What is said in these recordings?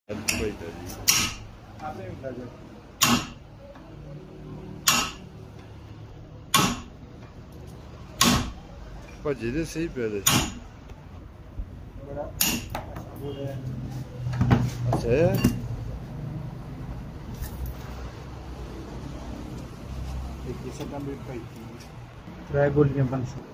ਭੱਜੇ ਦੇ ਸਹੀ ਪਿਆ ਦੇ ਅੱਛਾ ट्राई गोलियां बन सकती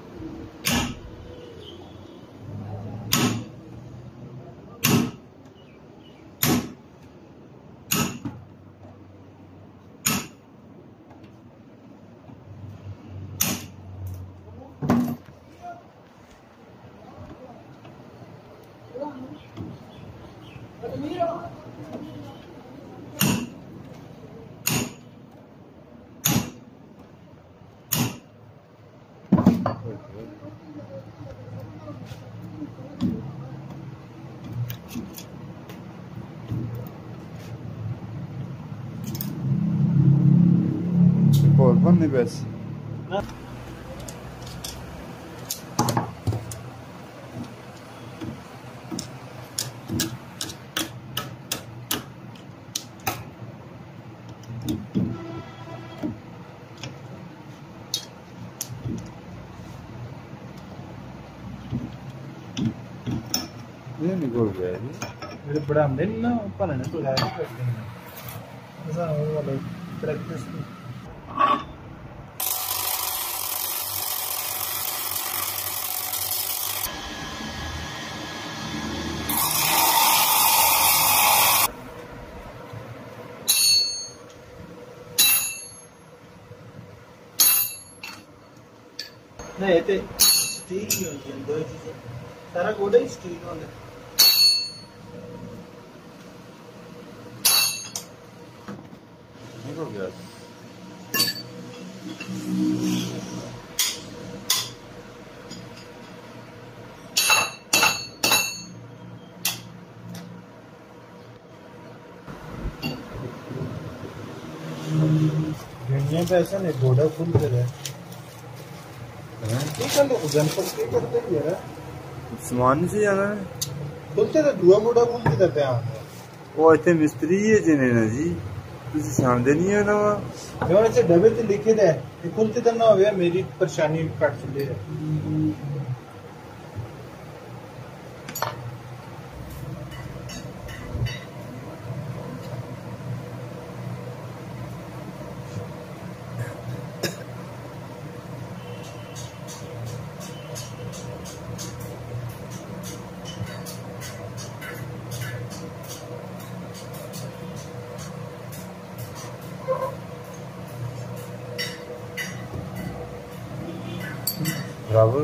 और बनने बस ये निकल गया मेरे बड़ा हमने ना पालने तो है करते हैं ऐसा वो वाला प्रैक्टिस नहीं ये स्टील ही होती है दो चीजें सारा गोड़ा ही स्टील होता है निकल गया दुनिया पे ऐसा नहीं गोड़ा फुल कर है समान से जाना है खुलते तो दुआ गोड़ा खुलते रहते हैं वो इतने मिस्त्री है जिन्हें ना जी किसी सामने नहीं है ना जो ऐसे डब्बे तो लिखे थे ये खुलते तो ना हो गया मेरी परेशानी काट चुके है बराबर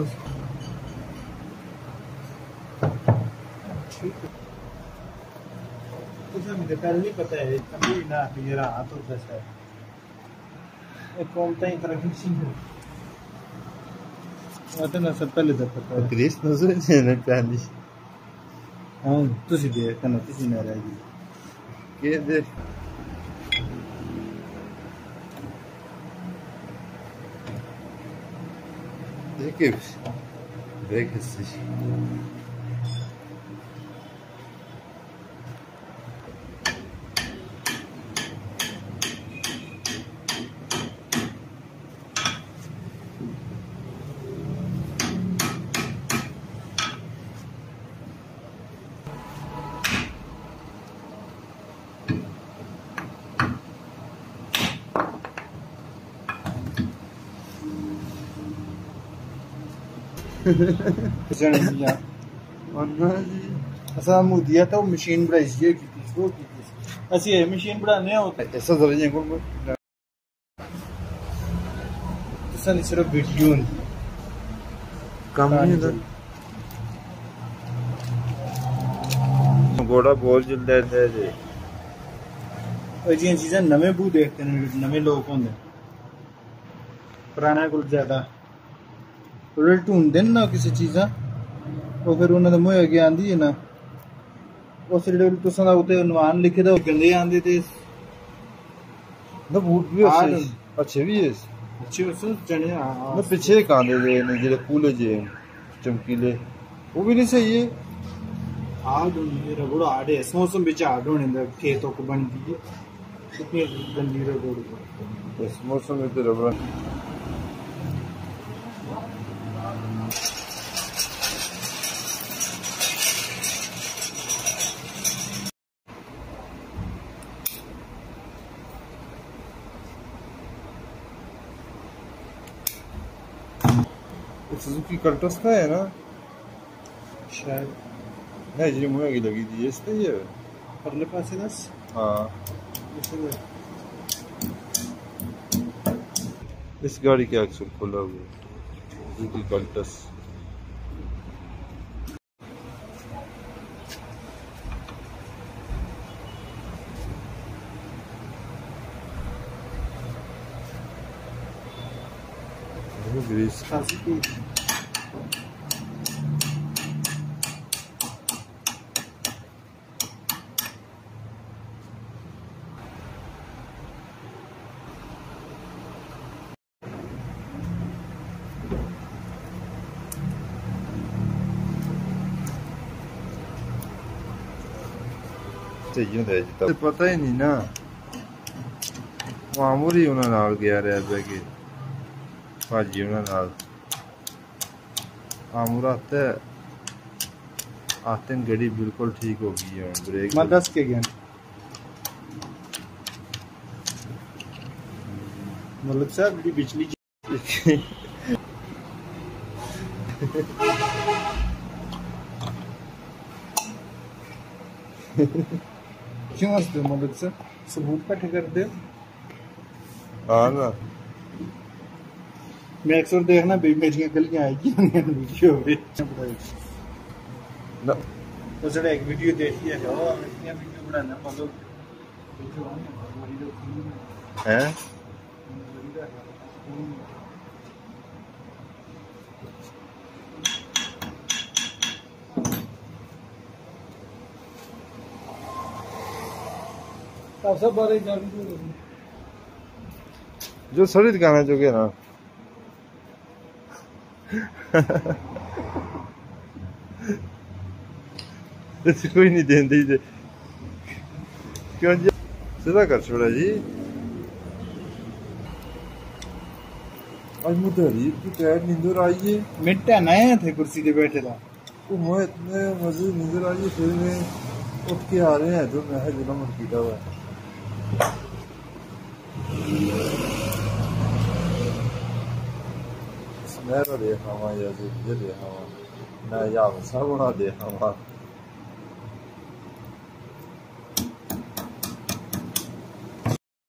मुझे पहले नहीं पता है कभी ना ये रहा तो जैसा है एक कौन ता ही तरह की चीज है आता ना सब पहले तो पता है ग्रेस नजर नहीं पहली हां तुसी दे कना तुसी ना रहेगी के दे Weg ist sich. असा मुदिया तो मशीन बनाई सी की वो की ਅਸੀਂ ਇਹ ਮਸ਼ੀਨ ਬਣਾਉਂਦੇ ਆ ऐसा दवाइयां कौन सारी सिर्फ वीडियो काम नहीं होता घोड़ा बहुत जल्द है जी जियां चीज़ां नਵੇਂ बू देखते हैं नਵੇਂ लोग होंगे पुराने को ज्यादा ढूंढते ना किसी चीज़ा वो फिर उन्होंने मुँह अगे आंदी है ना उस जेह्ड़े तुसां दा उत्ते अनुमान लिखे दा गंदे आंदे ते ना बूट भी अच्छे भी है अच्छे उस चने ना पीछे कांदे जे ने जेह्ड़े कूले जे चमकीले वो भी नहीं सही है हार्ड होनी रबड़ हार्ड है मौसम बिच हार्ड होने खेतों को बनती है कितनी गंदी रबड़ इस मौसम में तो रबड़ सुजुकी कल्टस का है ना शायद नहीं जी मुझे की लगी थी इस पे ये परले पासे दस हाँ इसलिए इस गाड़ी के अक्सर खुला हुआ सुजुकी कल्टस ग्रीस खासी की चाहिए था पता ही नहीं ना मामूली उन्होंने नाल गया रहा बह के भाजी उन्होंने नाल आमूर आते आते गड़ी बिल्कुल ठीक हो गई है ब्रेक मैं 10 के गया मतलब साहब की बिजली क्यों हंसते हो मलिक सर सबूत इकट्ठे कर दे हाँ ना मैं अक्सर देखना भी मेरी गलियां आएगी वीडियो पे ना तो सर एक वीडियो देखी है वो इतनी वीडियो बनाना मतलब हैं सब बारे जान जो सड़ी दिखाना चाहिए ना कोई नहीं देंदी क्यों जी सीधा कर छोड़ा जी आज मुझे तू क्या नींदर आई है मिट्टा नए थे कुर्सी पे बैठे था तो मैं इतने मजे नींदर आई है फिर मैं उठ के आ रहे हैं तो मैं जिला मन पीटा हुआ है मैं तो देखा हुआ या जो देखा हुआ मैं या सब बना देखा हुआ